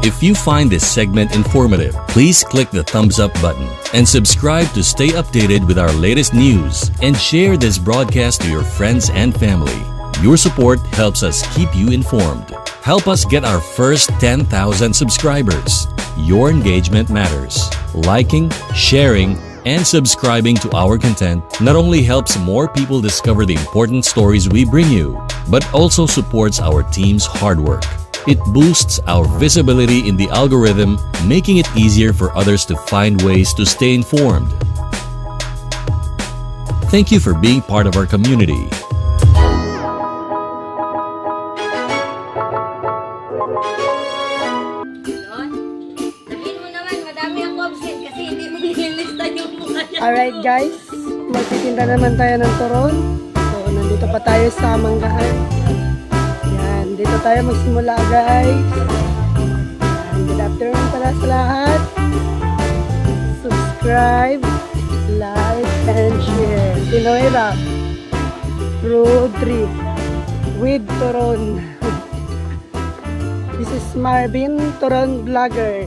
If you find this segment informative, please click the thumbs up button and subscribe to stay updated with our latest news, and share this broadcast to your friends and family. Your support helps us keep you informed. Help us get our first 10,000 subscribers. Your engagement matters. Liking, sharing, and subscribing to our content not only helps more people discover the important stories we bring you, but also supports our team's hard work. It boosts our visibility in the algorithm, making it easier for others to find ways to stay informed. Thank you for being part of our community. Alright guys, magtitinda naman tayo ng turon. So, nandito pa tayo sa Manggaan. Yan, dito tayo magsimula guys. Good afternoon pala sa lahat. Subscribe, like, and share. Pinoy Rap Road Trip with Turon. This is Marvin, Turon Vlogger.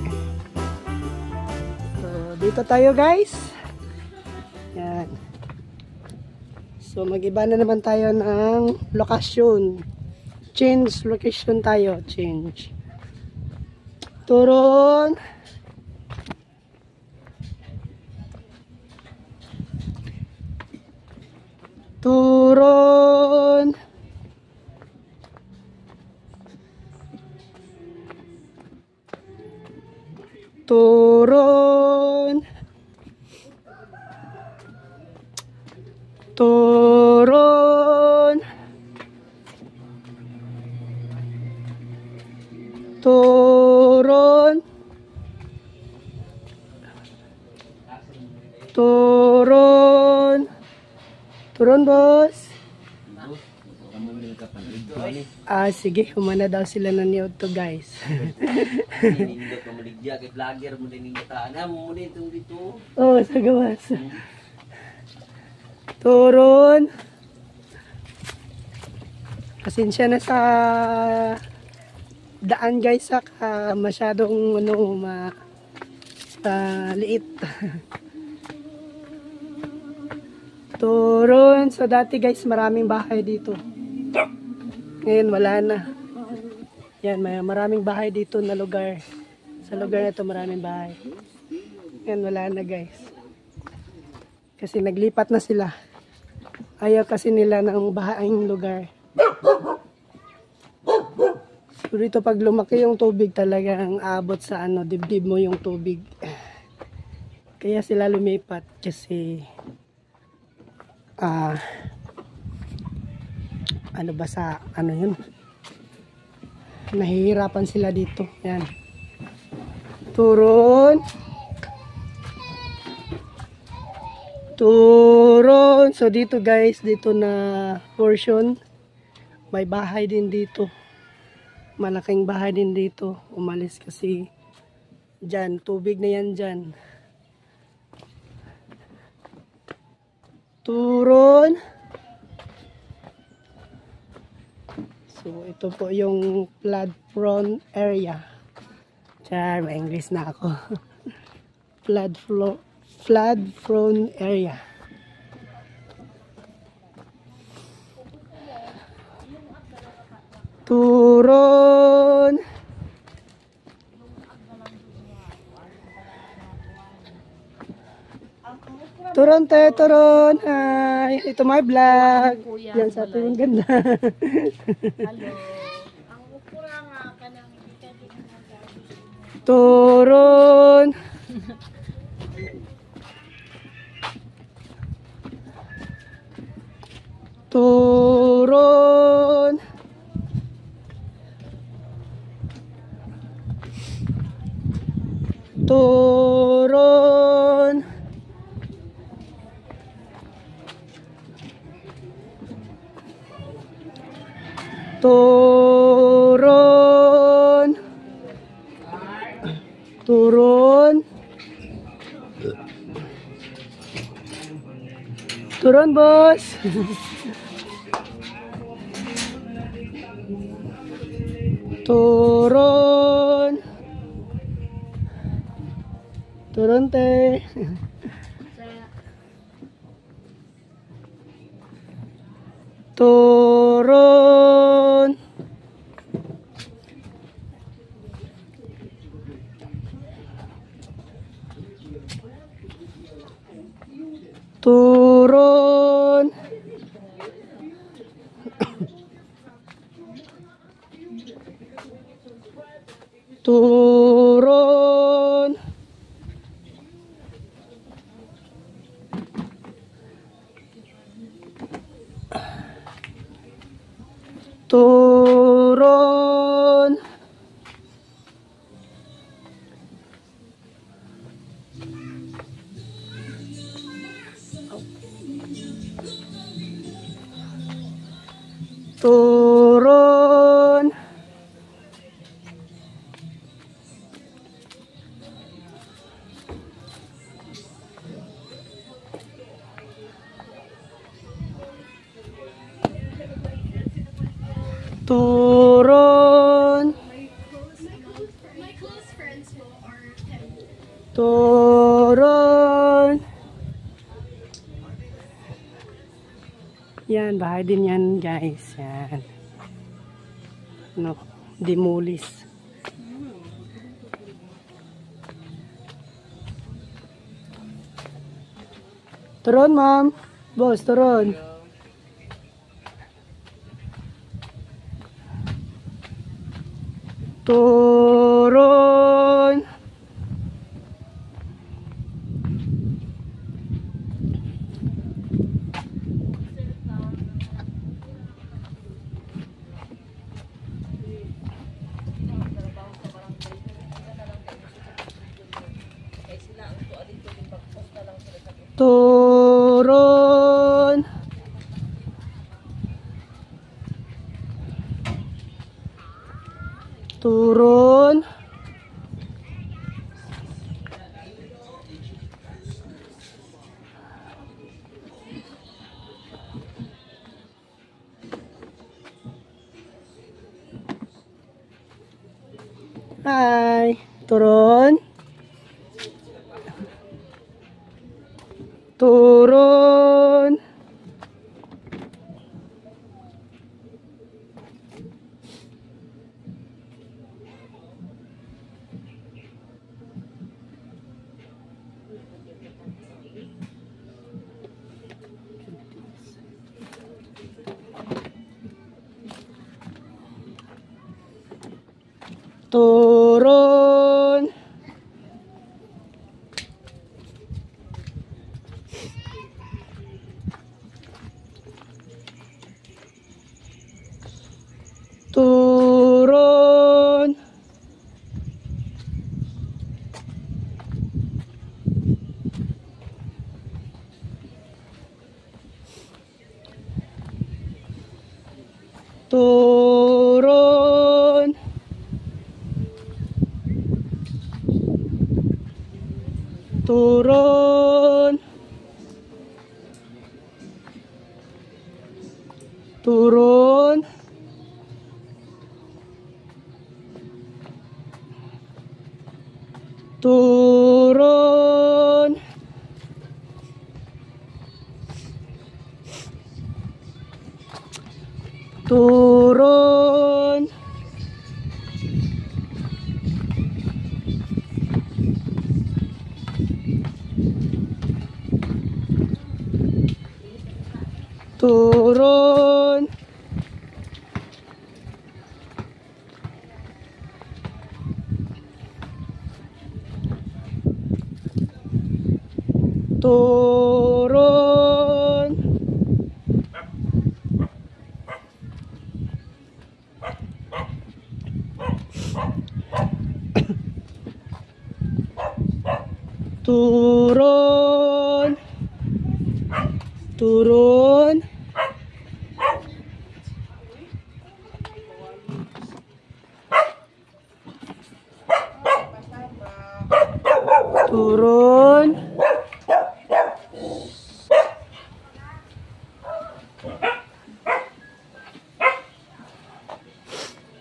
So, dito tayo guys. Yan. So, mag-iba na naman tayo ng lokasyon. Change location tayo. Change. Turon. Turon. Turon. Turon. Turon. Turon. Turon, boss. Sige, humana daw sila na niyod to guys. Ninindot ka maligya kay vlogger mo ninindotaan. Mo muna itong dito. Oh, sa gawas. Turon. Pasensya na sa daan guys, masyadong liit. Turon. So dati guys, maraming bahay dito. Ngayon wala na. Yan, may maraming bahay dito na lugar. Sa lugar na to maraming bahay. Ngayon wala na guys. Kasi naglipat na sila. Ayaw kasi nila ng bahayang lugar. So dito pag lumaki yung tubig talagang abot sa dibdib mo yung tubig. Kaya sila lumipat kasi yun, nahihirapan sila dito. Yan. Turon. Turon. So dito guys, dito na portion, may bahay din dito. Malaking bahay din dito. Umalis kasi dyan, tubig na yan dyan. Turon. So ito po yung flood prone area. Char, may English na ako. Flood prone area. Turon. Turon tayo, turon. Hi. Ito my vlog. Yan sa turon ganda. Hello. Ang ukura nga kanang Turon. Turon. Turon. Turon. Turon. Turon, boss. Turon. Turun, te. Turun. Turun. Turun. Turun. Turun. Turun. Turun. Yan, bahay din yan, guys. Yan. No, demolis. Turun, ma'am. Boss, turun. Turun. Turun. Turun. Hai, turun. Turun. Turun. Turun. Turun. Turun. Turun. Turun. Turun. Turun. Turun. Turun. Turun. Turun.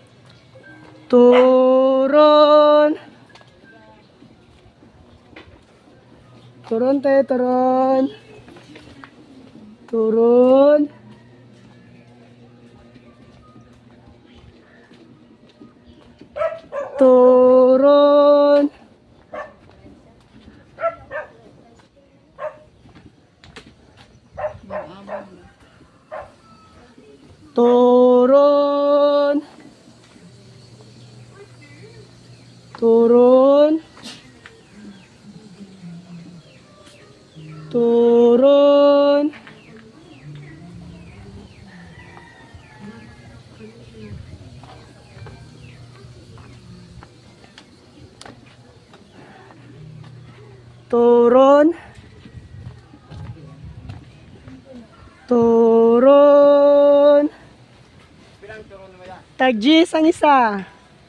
Turun. Turon tayo, turon. Turon. Turon. Turon. Turon. Turon. Turon. Turon. Tagjis ang isa.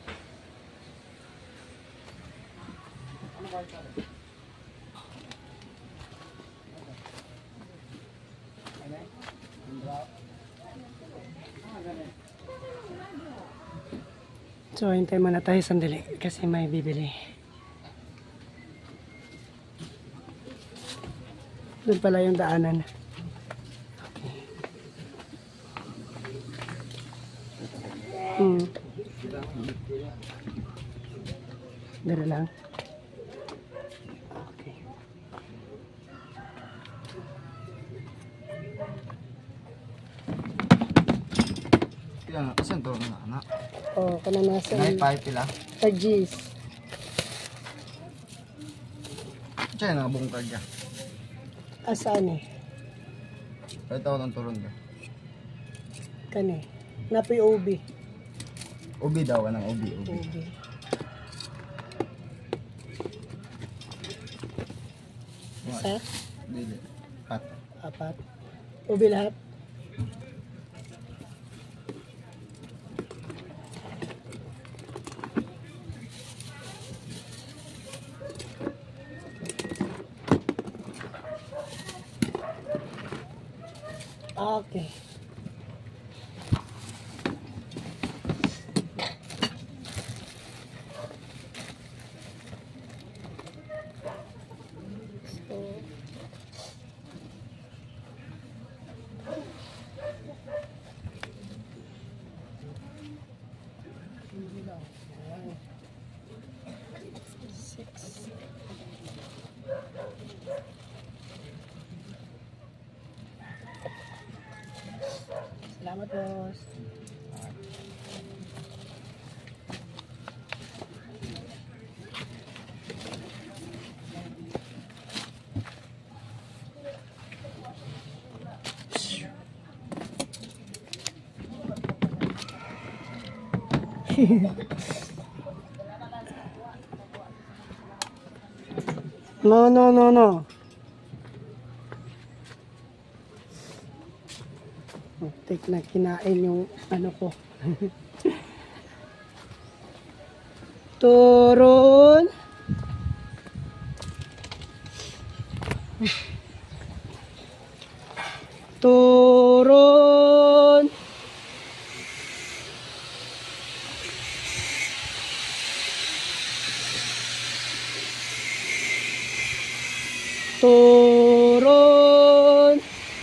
So, hintay muna tayo sandali kasi may bibili. Doon pala yung daanan. Dara lang. Okay. Pila na, saan to na anak? Oh, kana nasa Naipay pila. tagjis. Diyan na bungkag ya. Asaan eh? Kaya tawag ng turon ka. Kani. Napoy ubi. Ubi daw, anong ubi, ubi. Ubi. Isa? Dili. Pat. Apat. Ubi lahat. Okay. Salamat, boss. No, no, no, no. Tik na kinain yung ano ko. Turon. Turon. Turon.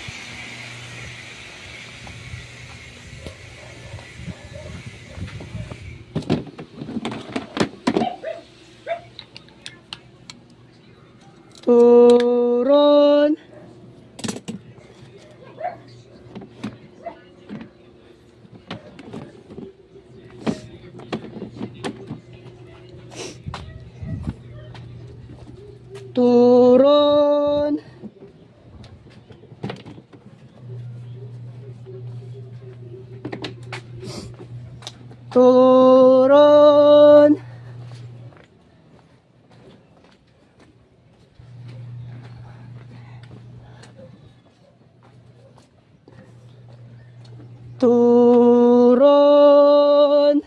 Turon. Turon. Turon. Turon.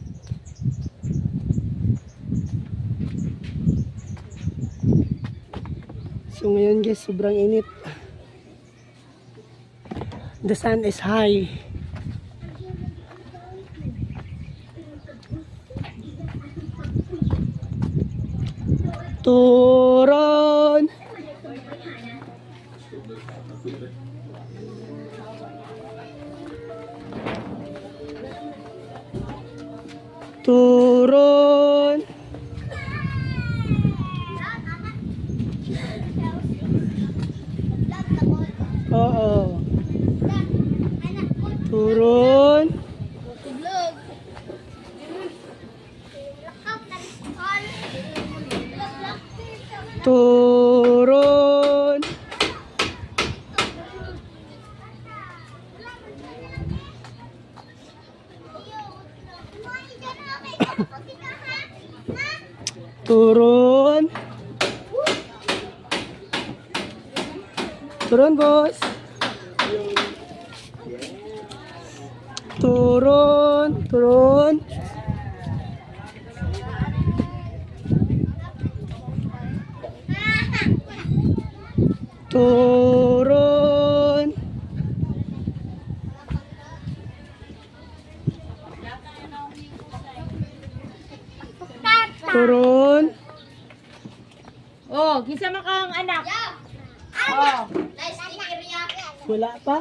So ngayon guys, sobrang init. The sun is high. Turon. Turun. Oo. Turun. Turun. Turun. Turun, bos. Turun, turun. Turun. Turun. Oh, kisa man kang anak. Oh. Wala pa.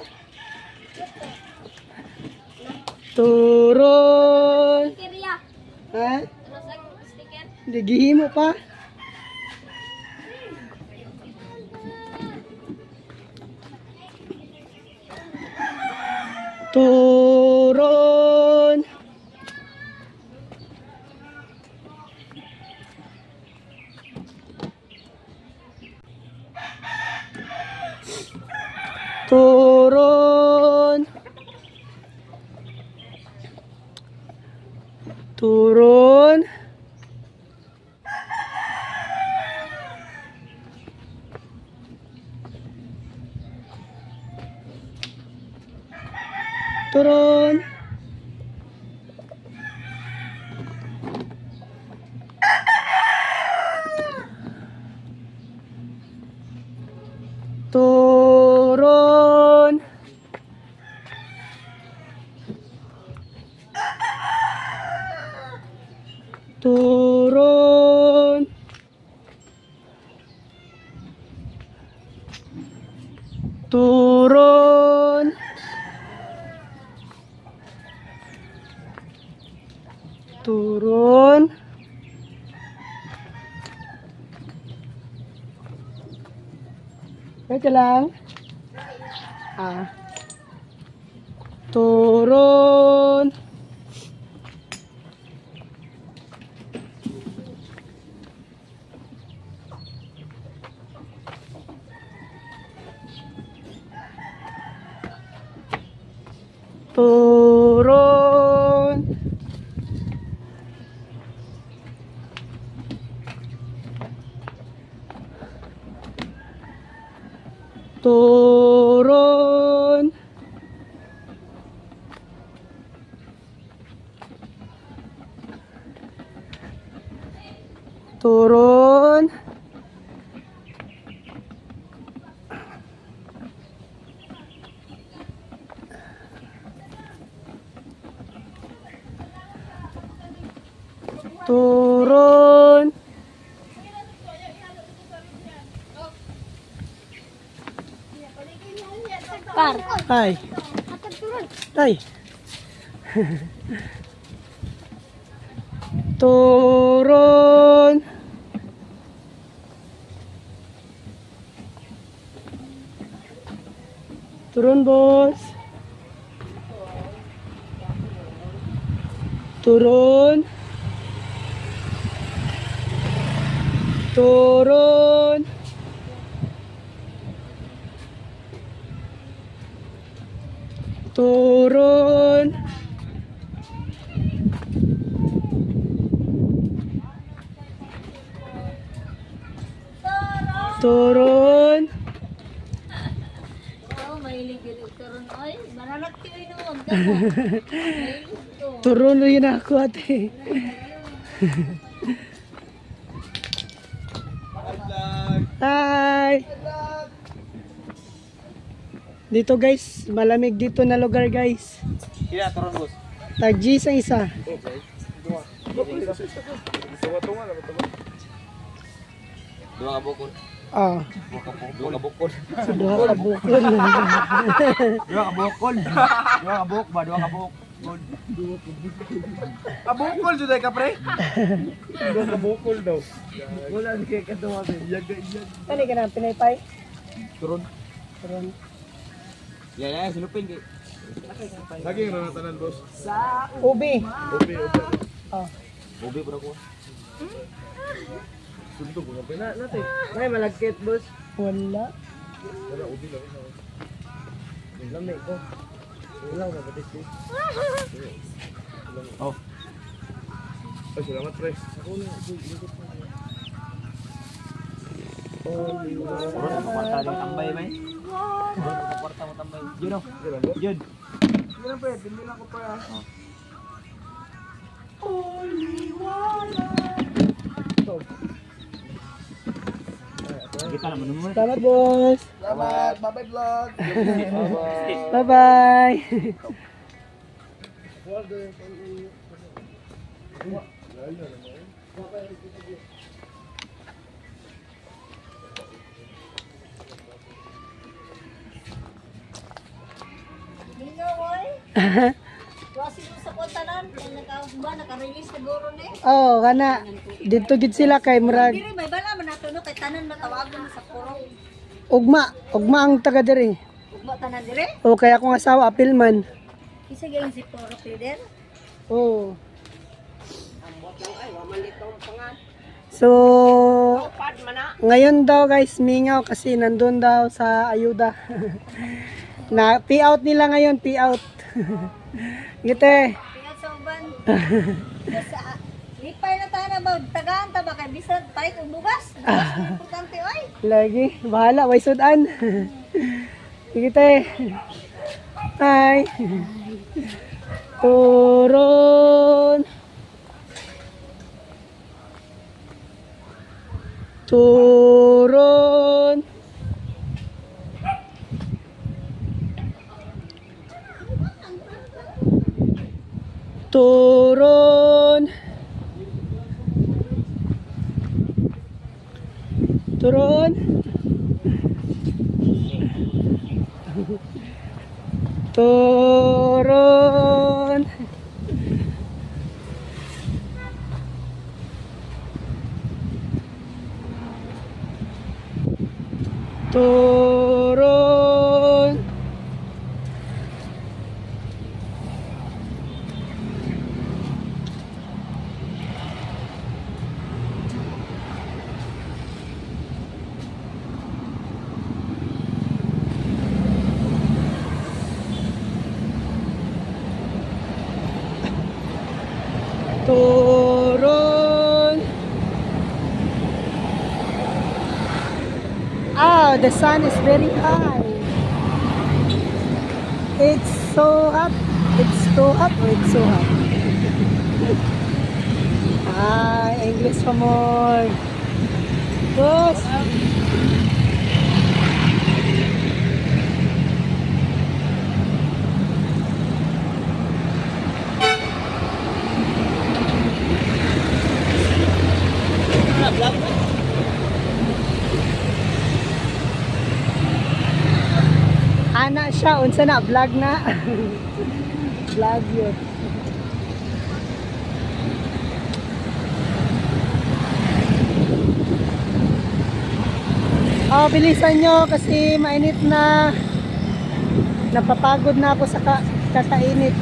Turun. Ha? Nagihimo pa. Turun. Turun. Turun. Turun. Turun. Turun. Turun. Turun. Ito lang. Turun. Turun. Turun. Turun. Turun. Tay. Tay. Turun. Turun, bos. Turun. Turun. Turun. Turun. Oh, mahilig yun. Turun. Ay, manalat kayo noon. Turun yun ako, ate. Hi! Dito guys, malamig dito na lugar guys. Kaya turun boss. Tag-G sa isa. Dua ka bukod. Oh, Dua ka bukod. sa duha ka bukol. Dua ka bukod. Dua ka buk ba? Dua ka buk. Abukol jud ka pre. Kani ka na pinaypay? Turun. Karon Ya, silupin kay. Lagi ra tanan boss. ubi. Ubi. Oh. Ubi pura ko. Suntok ko pa. May malagkit, boss. Wala. Wala ubi lang. Lamig ko. Ilaw na batis ko. Oh. Ay, salamat pre. Turun mo kwarta din tambay may. Turun mo kwarta mo tambay. Yun oh. Yun. Ganun pre, pindi lang ko pa. Kita naman mo. Salamat, boss. Salamat. Bye-bye vlog. Bye-bye. Dino, boy. Kasi mo sa kontanan, naka-release siguro ni. Oh, kana. Dito gid sila kay murag Diri may bala man nato no kay tanan matawagon sa puro. ugma ang taga diri. Ugma tanan dire. O kaya akong asawa apilman. Isa gyud si puro leader. Oh. So, ngayon daw guys, mingaw kasi nandun daw sa ayuda. Na pay-out nila ngayon, pay-out. Gite. Pingat sa uban. Sa lipay na tayo na ba tagaan ta ba kay bisan tayo og bugas. Importante oy. Lagi, bahala, way sudan. Gite. Hi. Turun. Turun. Turun. Turun. Turun. Turun. Turun. Ah, the sun is very high. It's so hot. It's so hot or it's so hot? Ah, English for more. Boss. Ana siya, unsa na, vlog na. Vlog yun. Oh, bilisan nyo kasi mainit na. Napapagod na ako sa kakainit.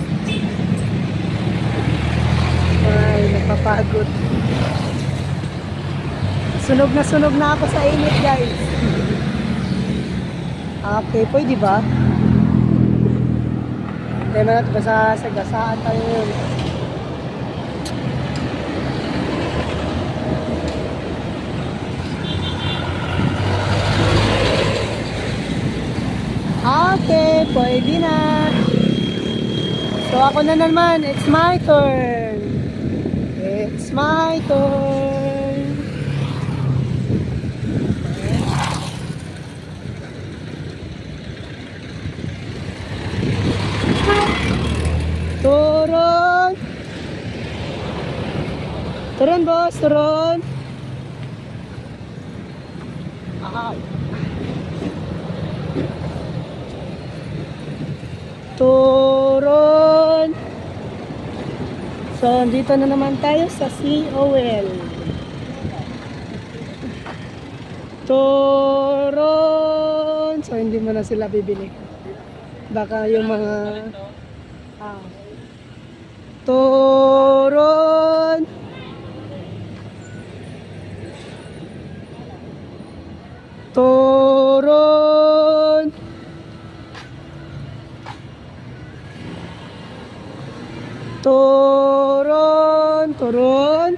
Ay, napapagod. Sunog na ako sa init, guys. Okay, pwede ba? Hindi mo natin sa gasaan tayo yun. Okay, pwede na. So ako na naman, it's my turn. It's my turn. Turun. Turun, boss, turun. Turon. So, dito na naman tayo sa COL. Turon. So, hindi mo na sila bibili. Baka yung mga... Turon. Turon. Turon. Turon.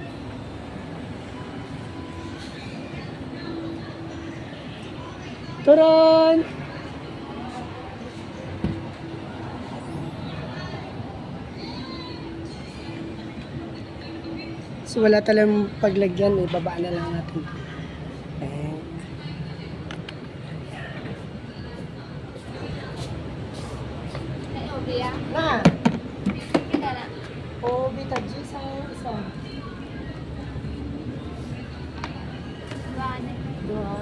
Turon. So wala talagang paglagyan, ibaba na lang natin. Na. O bita G sa isa. Dua.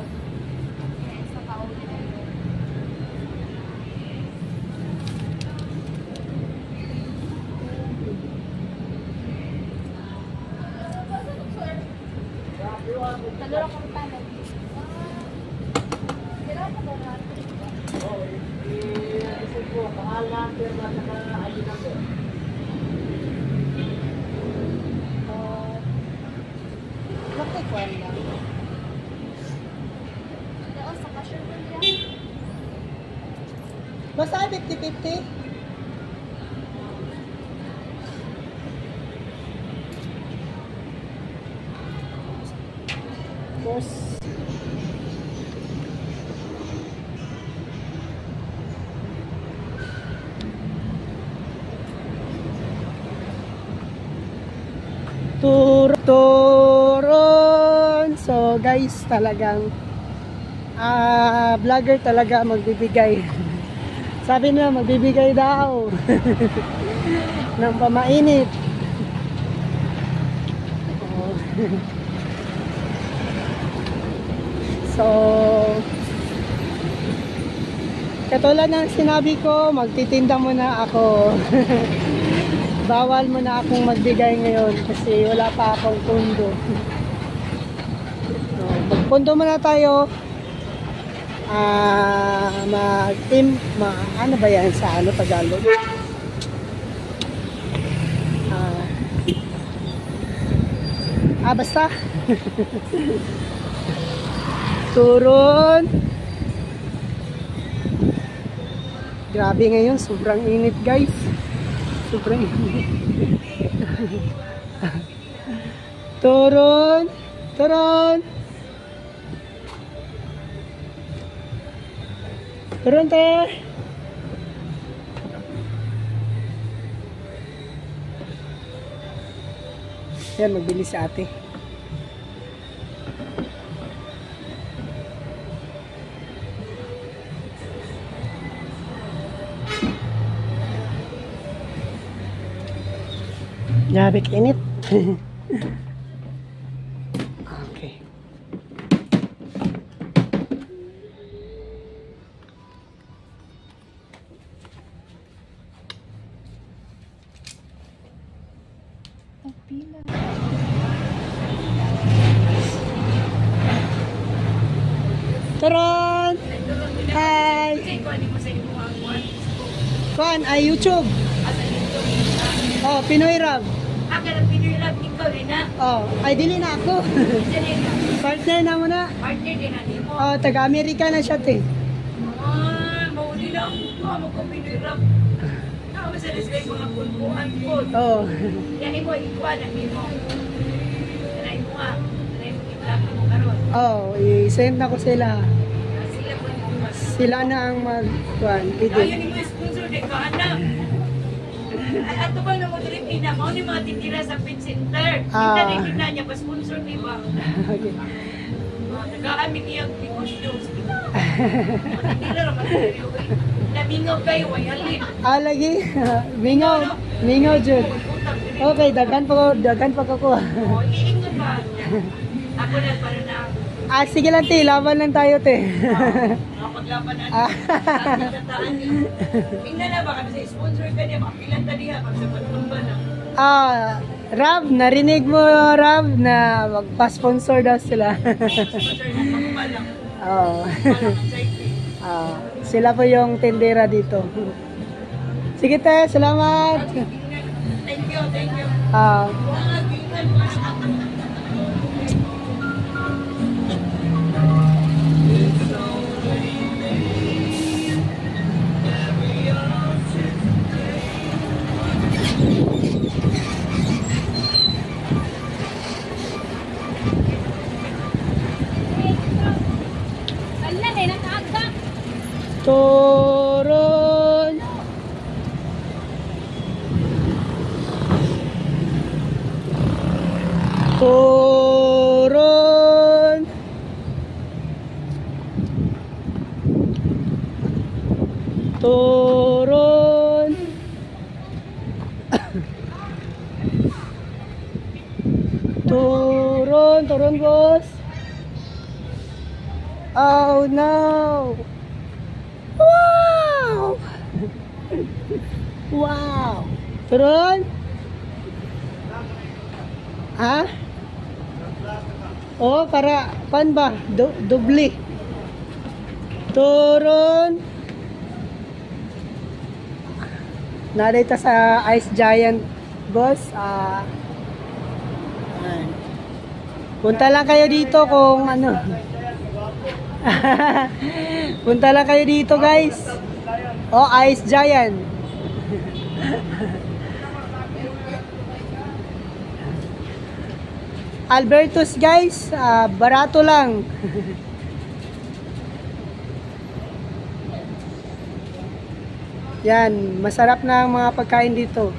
Basta 50-50. Boss. Turon. So guys, talagang vlogger talaga magbibigay. Sabi nila magbibigay daw ng pamainit. So katulad ng sinabi ko, magtitinda muna ako. Bawal muna akong magbigay ngayon kasi wala pa akong pundo. So, magpundo muna tayo. Ano ba yan sa ano Tagalog? Basta. Turon. Grabe ngayon, sobrang init guys. Sobrang init. Turon. Turon. Turon tayo. Yan, magbili si ate. Grabe init. Okay. Turon! Hi! Kuan, ay YouTube. Oh, Pinoy Rap. Akala Pinoy Rap, ikaw rin na. Oh, ay dili na ako. Partner na muna. Partner din na mo. Oh, taga-Amerika na siya, te. Mauli lang. Ako ko Pinoy Rap. Ako sa display mga kulpuhan po. Oh. Yan mo, ikuha na mo. Tanay mo nga. Tanay mo, i-vlog mo karon. Oh, i-send na ko sila. Sila po yung mas. Sila na ang mag-kuan. Ayun yung sponsor de ka, anak. Ato bang namutulit ina mo ni mga titira sa pet center. Kita rin na niya pa-sponsor, di ba? Okay. Nag-aaming iyang negosyo. Titira naman kayo. Namingaw kayo, ay halin. Lagi. Mingaw. Mingaw, Jud. Okay, dagan pa ko. Iingat ba? Ako na para na. Sige lang, te. Laban lang tayo, te. Kapag paglaban na tataan ni. Tingnan na baka sa sponsor ka niya, makilan ta niya pag sa patumba na. Rab, narinig mo, Rab, na magpa-sponsor daw sila. Sponsor na patumba lang. Oo. Walang anxiety. Sila po yung tendera dito. Sige te, salamat. Thank you, thank you. Turun. Turun. Turun. Turun, turun bos. Oh no. Wow! Wow! Turun? Ha? Oh, para pan ba? Doble. Turun. Narita sa Ice Giant, boss. Punta lang kayo dito kung ano. Punta lang kayo dito, guys. Oh, Ice Giant. Albertus, guys. Barato lang. Yan, masarap na ang mga pagkain dito.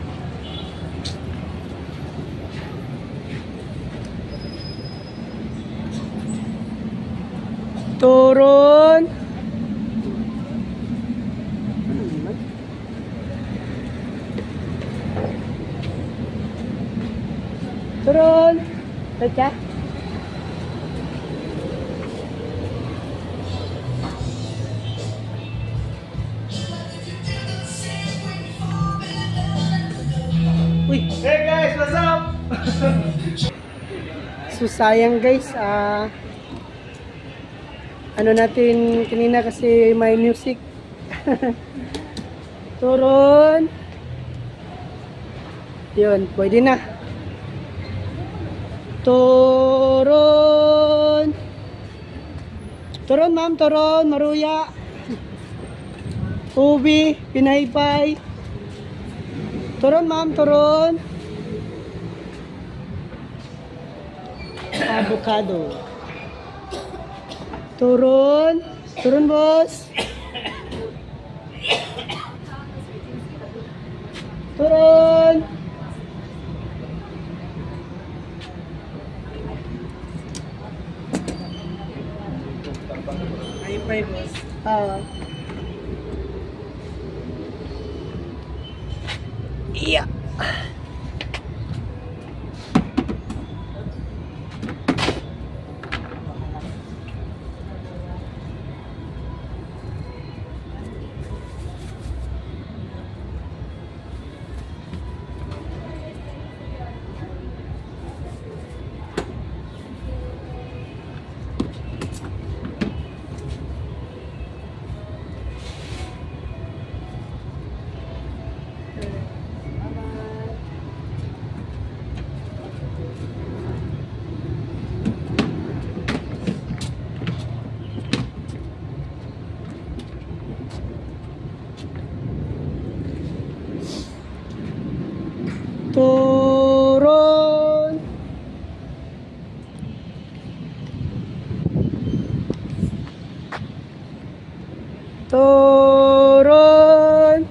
Turun. Turun. Baca. Uy. Hey guys, what's up? So sayang guys, ano natin kanina kasi may music. Turun. Yun, pwede na. Turun. Turun ma'am, turun, maruya. Ubi, pinaypay. Turun ma'am, turun. Avocado. Turun. Turun, boss. Turun. Ay, boss. Iya. Turun. Turun.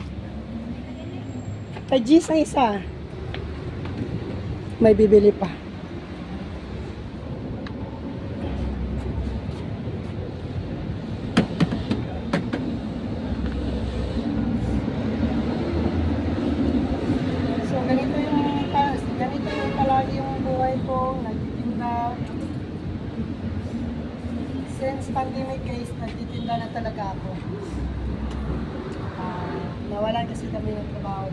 Tajis ang isa. May bibili pa. Ganito yung palagi yung buhay ko, nagtitinda. Since pandemic guys, nagtitinda nagduda na talaga ako. Nawalan kasi kami ng trabaho.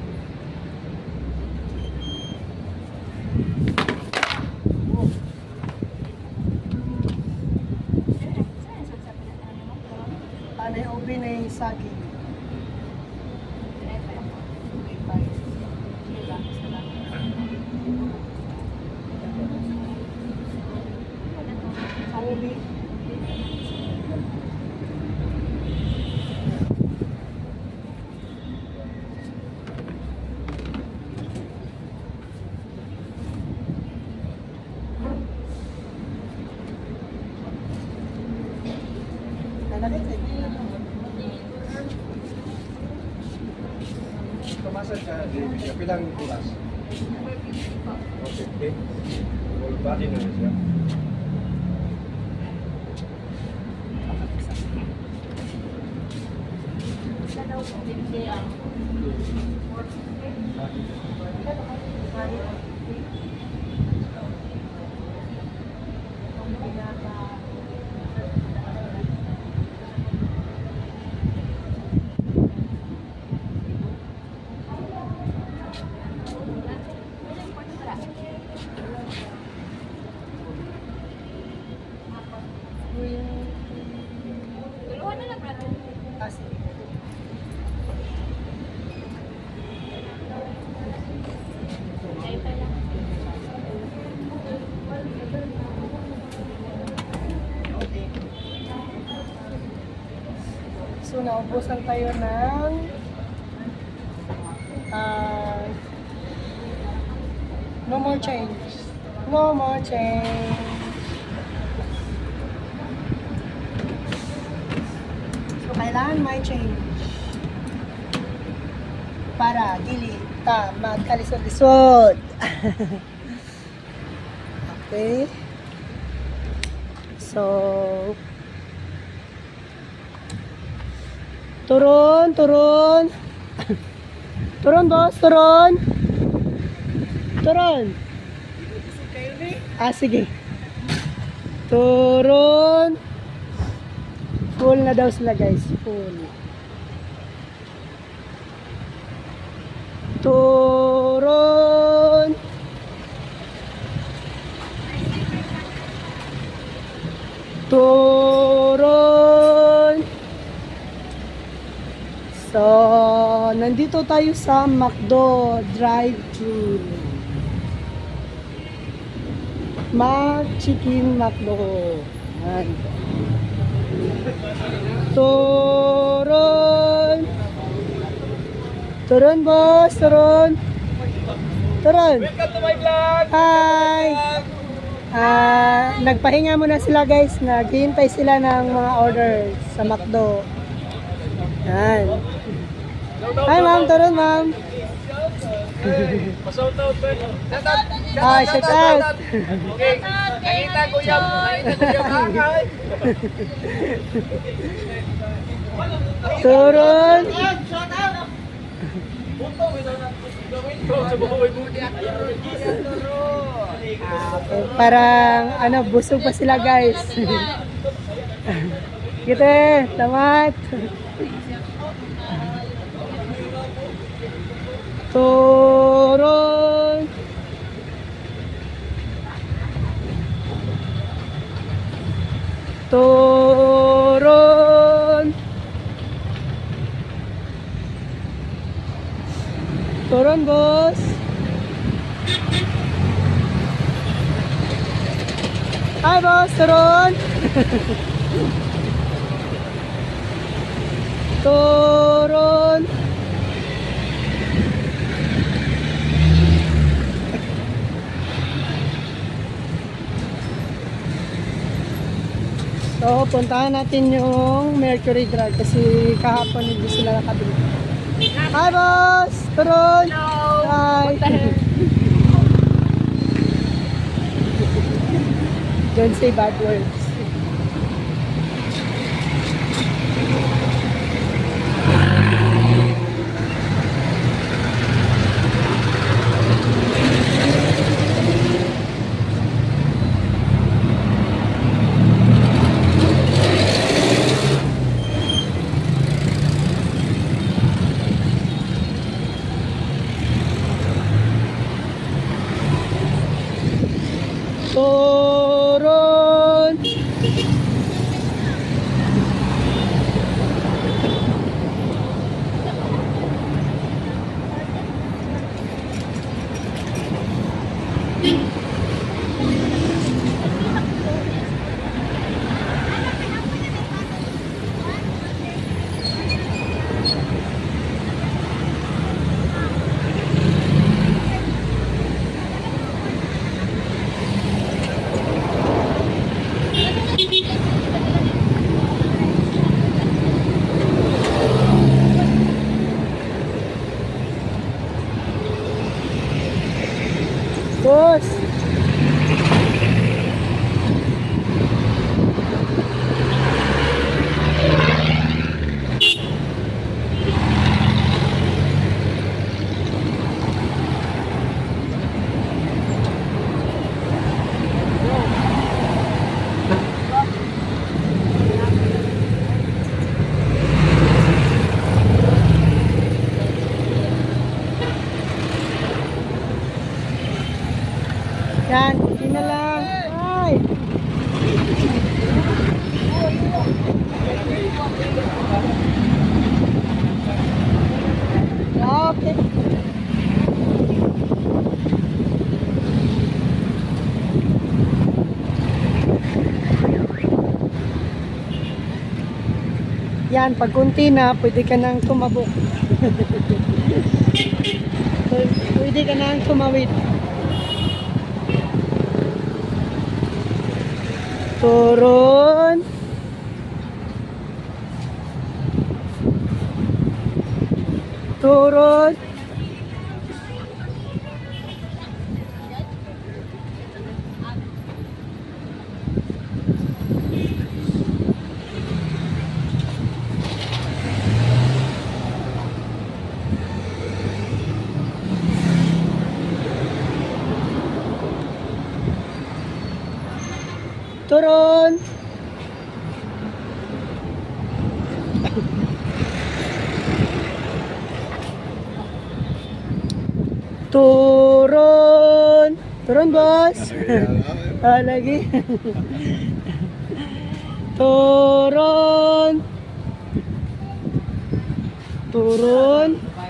Ano yung ubi na yung saging? Ang ubi. Tumasan ka, pilang oras? 4:50. Wala ba din na siya? So, naubusan tayo ng no more change. No more change. So, kailangan may change para dili ta magkalisod-lisod. Okay. So, turun, turun. Turun, boss, turun. Turun. Sige. Turun. Full na daw sila, guys. Full. Turun. Turun. So, nandito tayo sa McDo drive-thru. Chicken McDo. Yan. Turun. Turun, boss. Turun. Turun. Welcome to my vlog! Hi. Nagpahinga muna sila, guys. Naghihintay sila ng mga orders sa McDo. Yan. Hi, ma'am. Turun, ma'am. Shout out, friend. Shout out. Okay. Nakita ko yung kakay. Turun. Parang busog pa sila, guys. Gitu, tamat. Turun. Turun. Turun, bos. Hai, bos, turun. Turun. So, puntahan natin yung Mercury Drug kasi kahapon hindi sila nakabili. Hi, boss! Turun! Hello! Hi! Don't say bad words. Yan, pag kunti na, pwede ka nang tumabok. Pwede ka nang tumawid. Turon. Turon. Turun. Turun. Turun, bos. Lagi. Turun. Turun.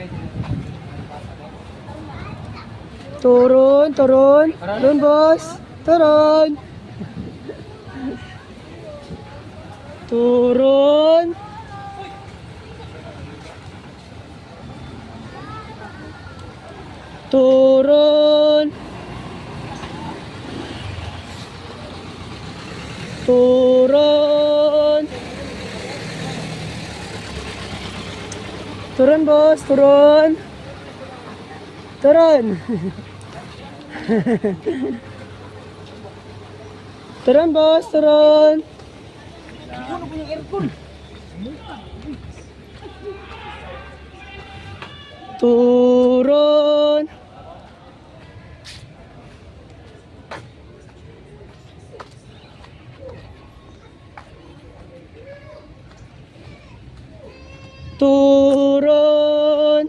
Turun, turun. Turun, bos. Turun. Turun. Turun. Turun. Turun, bos, turun. Turun. Turun, bos, turun. Turun. Turun.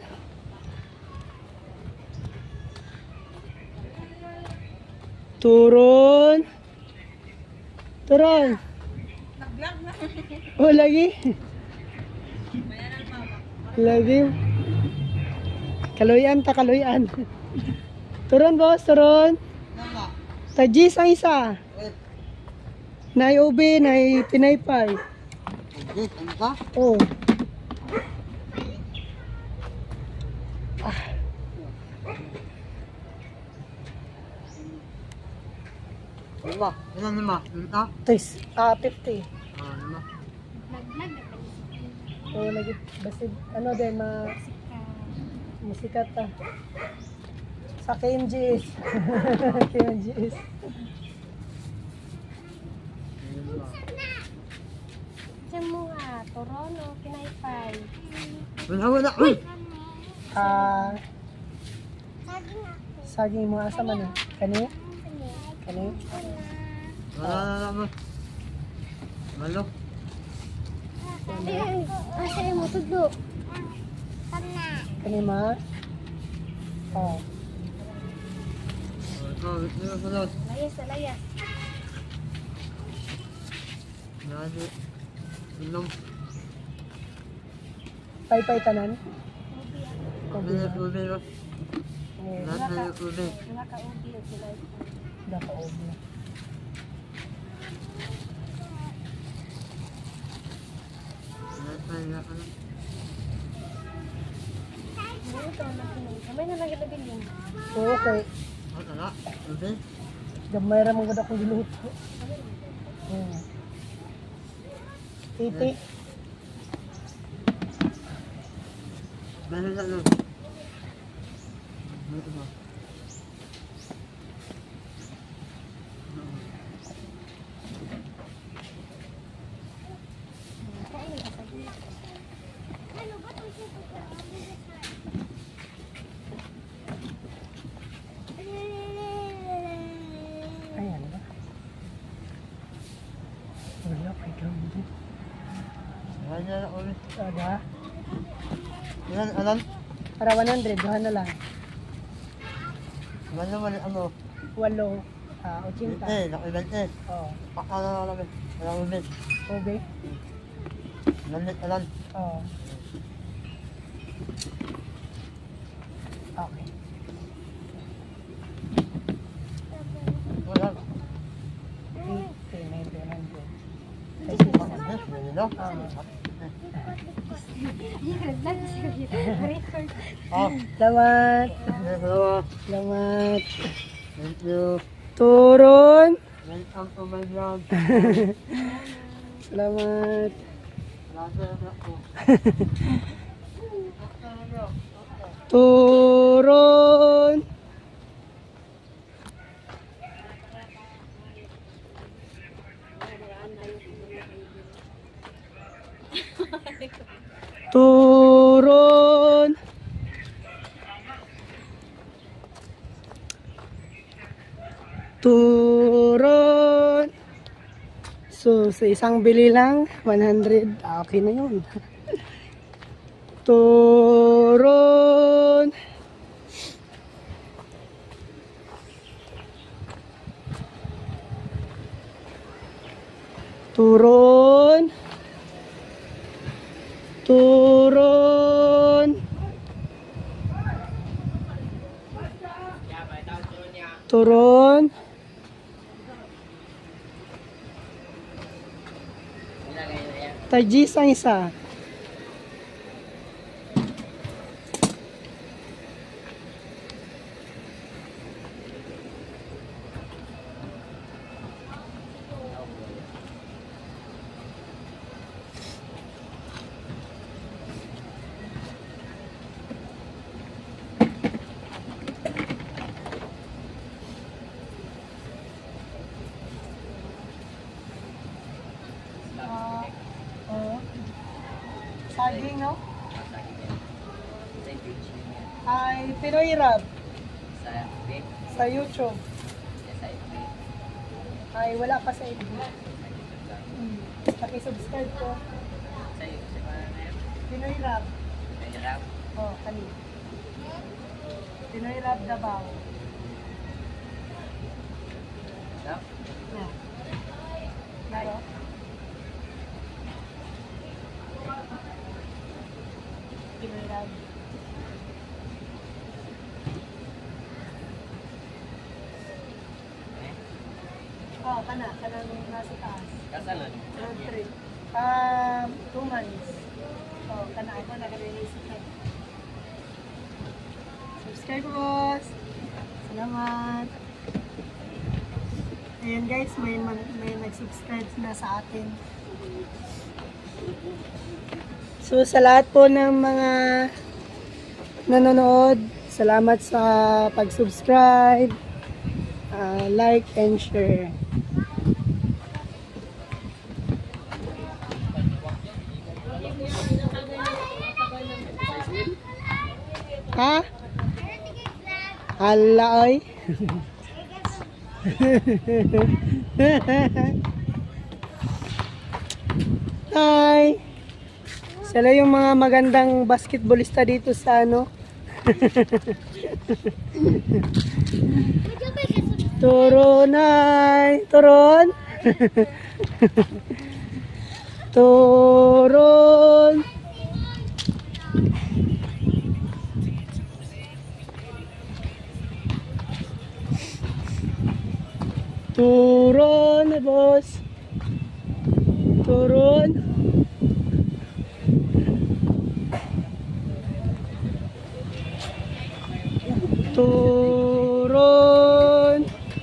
Turun. Turun. Oh, lagi. Lagi. Kaluyan ta, kaluyan. Turun, bos, turun. Tajis ang isa. Nay ube, nay tinaypay. Oh. Lima. Ilan lima? Lima? Tis, 50. Lima. Oh, lagi. Basta, ano din, musikat ta. Sa KMGS. KMGS. Semua, Torono, Pinaypay. Wala. Uy! Saging mo asa man kani? Kani? Wala. Malo. Asa mo tudlo? Kani ma? Oh. Layas, layas. Nani. Inom. Pay tanan. Ubi. Oh, Nani ubi. Mga kaubi o sila. daka obo. Kamay na lagi lagi yun. Okay. Wala. Ubi. Gamay ra man gud akong giluto. Titi. Bala na. Ayan ba? Wala pa gamit. Wala na ubi. Ada. Ilan alam? Para 100, duha na lang. Wala naman ano. 8, 80. Nakilan eh. Oh. Pakala na namin. Wala ubi. Okay. Alam. Oh. Okay. Wala. 80, 90, 100. Wala. Oh. Salamat. Salamat. Turun. Salamat. Turun. Turun. Turun. So, sa isang bili lang, 100. Okay na yun. Turun. Turun. Turun. Turun. Tajis ang isa. Saging, no? Ay, Pinoy Rap. Sa YouTube. Ay, wala pa sa FB. Paki-subscribe ko. Pinoy Rap. Oh, kanina. Pinoy Rap Davao. Yeah. Laro? Pinoy Rap. Oh, kana nung nasa taas. Kasalan. Road trip. 2 months. Oh, kana ako nag-release ka. Subscribe, boss. Salamat. Ayan guys, may nag-subscribe na sa atin. So sa lahat po ng mga nanonood, salamat sa pag-subscribe, like and share. Ha? Hala oy. Hi. Sila yung mga magandang basketballista dito sa ano. Turon ay. Turon. Turon. Turun, boss. Turun. Turun.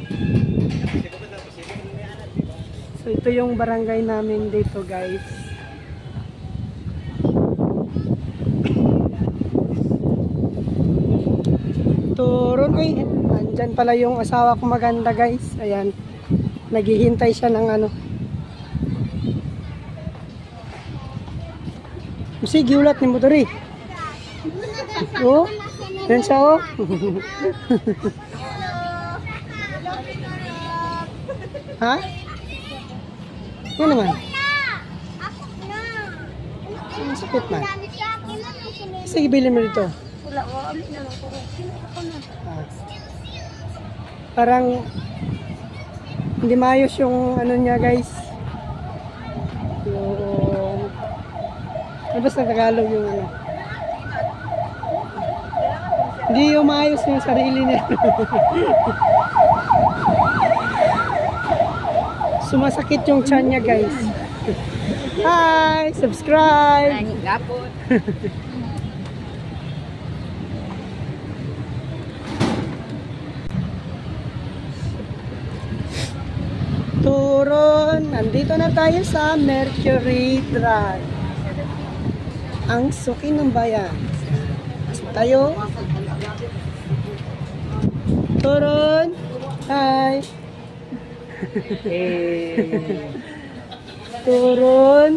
So ito yung barangay namin dito, guys. Turun. Ay, andyan pala yung asawa ko maganda, guys. Ayan. Naghihintay siya ng ano. Sige, ulat ni motor eh. Oh, yan siya oh. Ha? Yan naman. Ang sakit man. Sige, bilhin mo dito. Parang hindi maayos yung ano niya, guys. Yung basta Tagalog yung ano. Hindi yung maayos yung sarili niya. Sumasakit yung tiyan niya, guys. Hi! Subscribe! Andito na tayo sa Mercury Drive. Ang suki ng bayan. Tayo. Turon. Hi. Turon.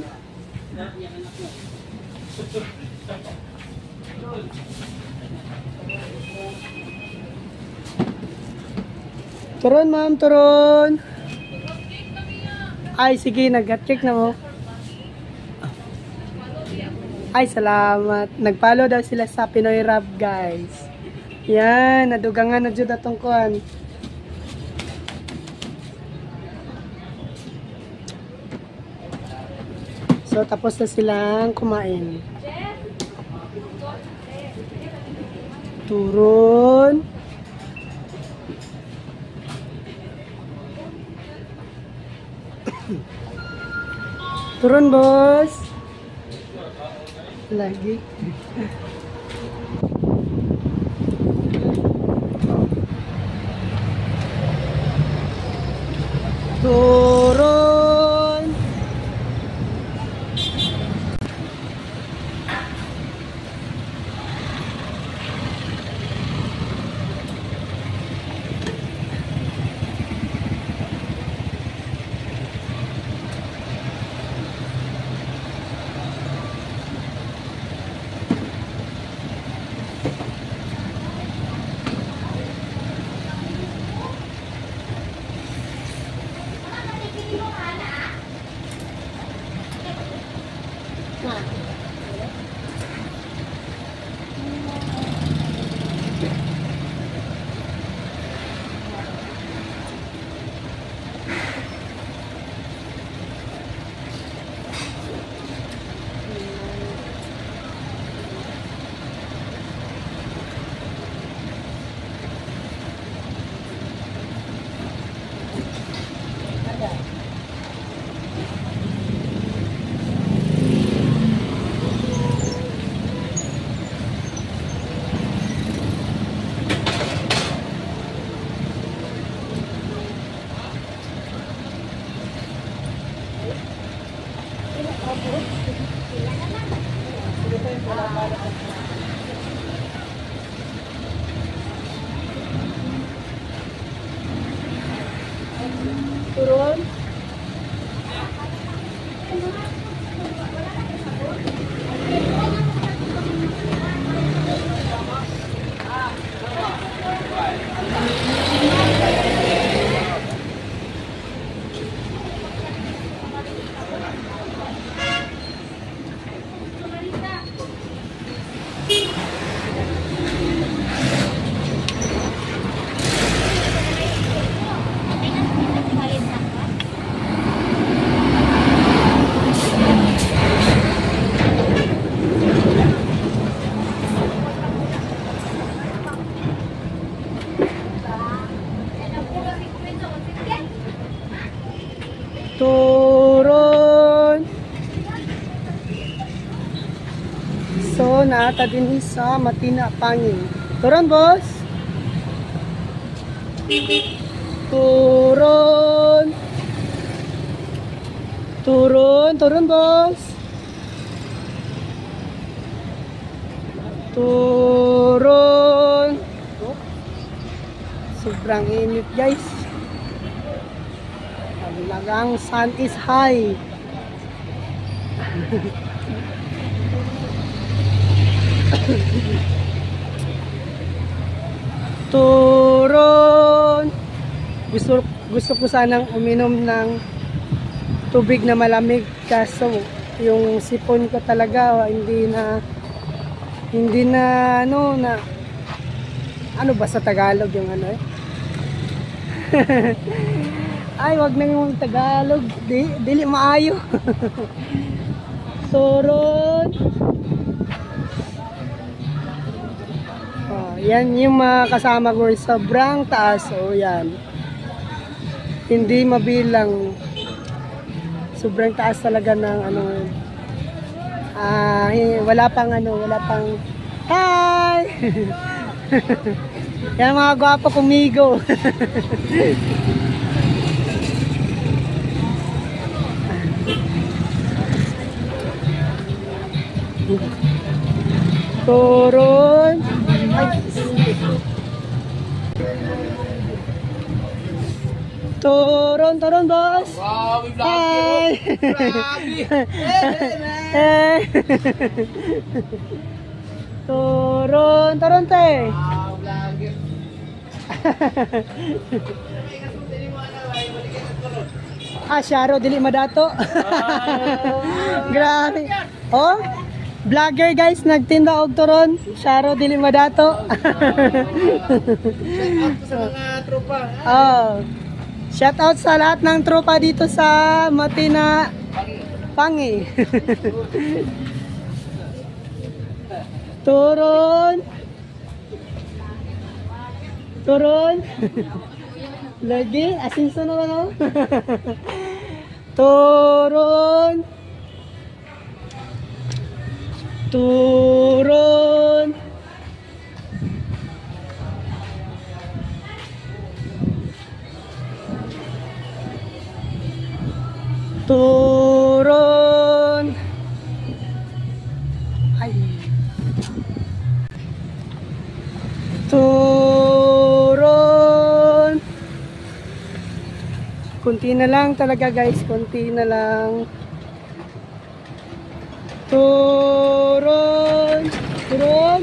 Turon, ma'am, turon. Ay, sige, nag-check na mo. Ay, salamat. Nag-follow daw sila sa Pinoy Rap, guys. Yan, nadugangan na dyan atong kuhan. So, tapos na silang kumain. Turon. Turun, bos. Lagi. Turun. Turun. Turun. So, naata din sa Matina Pangin. Turun, boss. Turun. Turun, turun, boss. Turun. Sobrang init, guys. Talagang sun is high. Turun. Gusto ko sanang uminom ng tubig na malamig, kaso yung sipon ko talaga hindi na ano ba sa Tagalog yung ano eh. Ay, wag na yung Tagalog. Dili maayo. Turun. Oh, yan yung mga kasama ko. Sobrang taas. O, yan. Hindi mabilang. Sobrang taas talaga ng ano. Wala pang hi! Yan mga gwapo kumigo. Turon. Ay. Turon, turon, boss. Wow, we Hi. Eh. Turon, turon, te. Wow, vlogger. Syaro, dili madato. Grabe. Oh, vlogger guys, nagtinda og turon. Syaro, dili madato. Sa mga tropa. Oh. Shout out sa lahat ng tropa dito sa Matina Pangi. Turon. Turon. Lagi, asinso naman ako. Turon. Turon. Turon. Ay. Turon. Kunti na lang talaga guys, kunti na lang. Turon. Turon.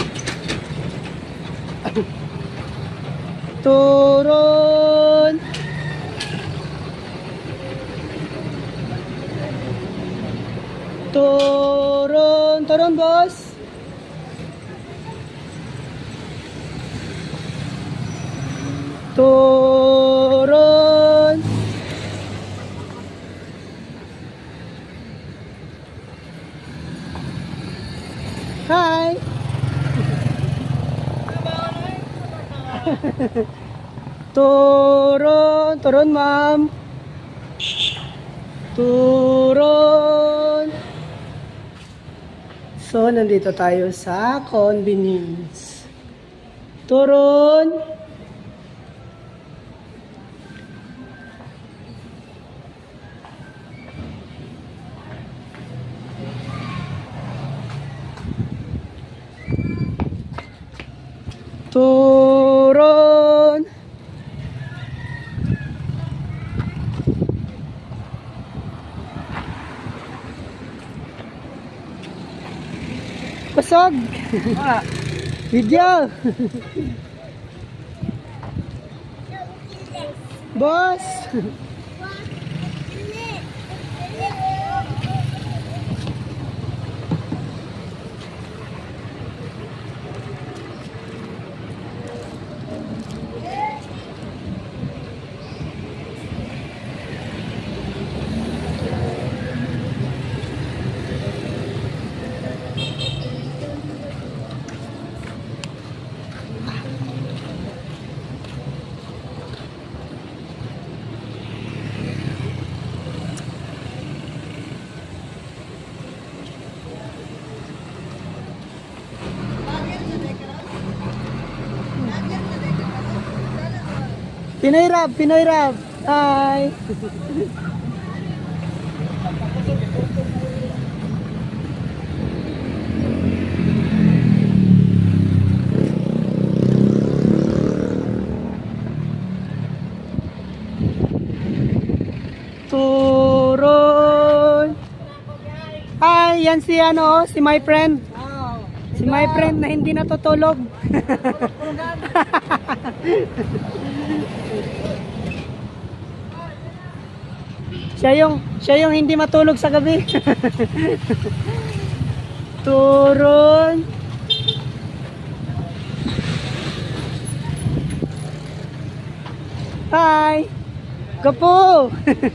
Turon. Turon, turon boss. Turon. Hi. Turon, turon ma'am. Turon. So, nandito tayo sa convenience. Turon. Turon. Pasog. Video. Boss. Pinoy Rap, Pinoy Rap. Hi. Turon. Hi, yan si ano, si my friend. Si my friend na hindi natutulog. Siya yung hindi matulog sa gabi. Turon. Hi. Gapo.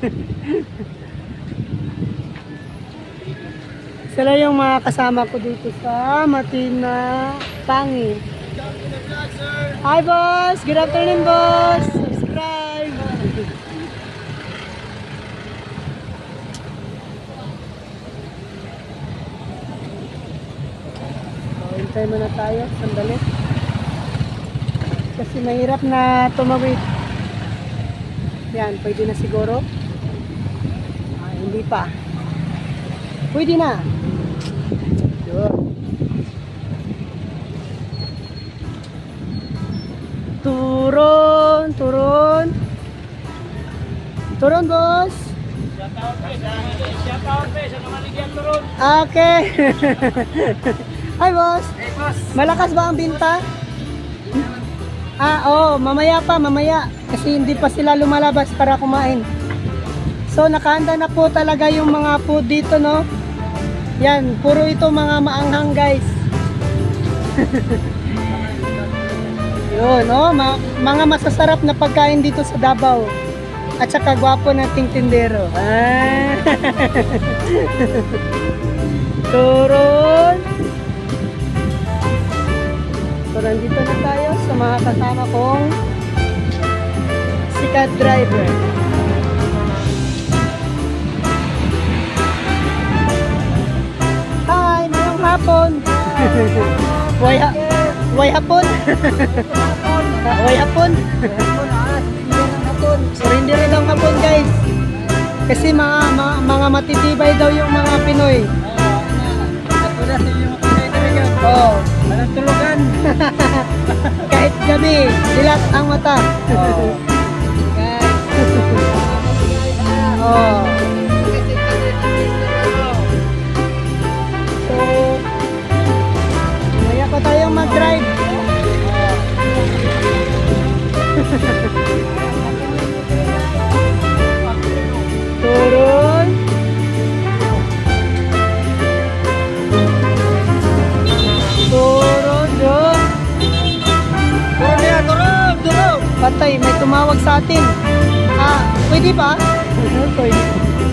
Sila yung mga kasama ko dito sa Matina Pangi. Hi boss. Good afternoon boss. Subscribe. Hintay muna tayo, sandali. Kasi mahirap na tumawid. Yan, pwede na siguro. Hindi pa. Pwede na. Yun. Turon, turon. Turon, boss. Okay. Hi, boss. Malakas ba ang binta? Mamaya pa, mamaya. Kasi hindi pa sila lumalabas para kumain. So, nakahanda na po talaga yung mga food dito, no? Yan, puro ito mga maanghang, guys. Yun, oh, mga masasarap na pagkain dito sa Davao. At saka gwapo nating tindero. Turon. So, nandito na tayo sa mga kasama kong sikat driver. Hi, mayong hapon. Way hapon. Way hapon. Surrender lang hapon, guys. Kasi mga matitibay daw yung mga Pinoy. Oh, walang tulugan. Kahit gabi, dilat ang mata. Oh. So, maya pa tayong mag-drive. Turun. Turun, turun. Turun yan, turun, turun. Patay, may tumawag sa atin. Pwede ba? Pwede.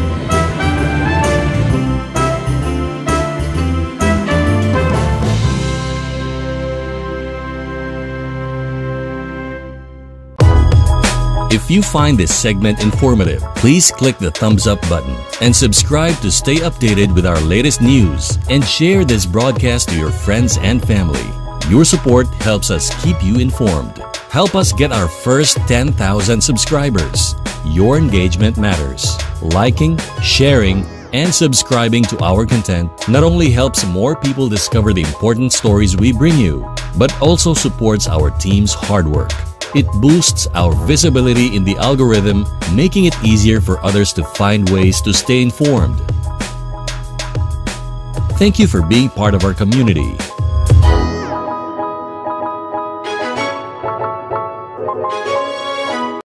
If you find this segment informative, please click the thumbs up button and subscribe to stay updated with our latest news, and share this broadcast to your friends and family. Your support helps us keep you informed. Help us get our first 10,000 subscribers. Your engagement matters. Liking, sharing, and subscribing to our content not only helps more people discover the important stories we bring you, but also supports our team's hard work. It boosts our visibility in the algorithm, making it easier for others to find ways to stay informed. Thank you for being part of our community.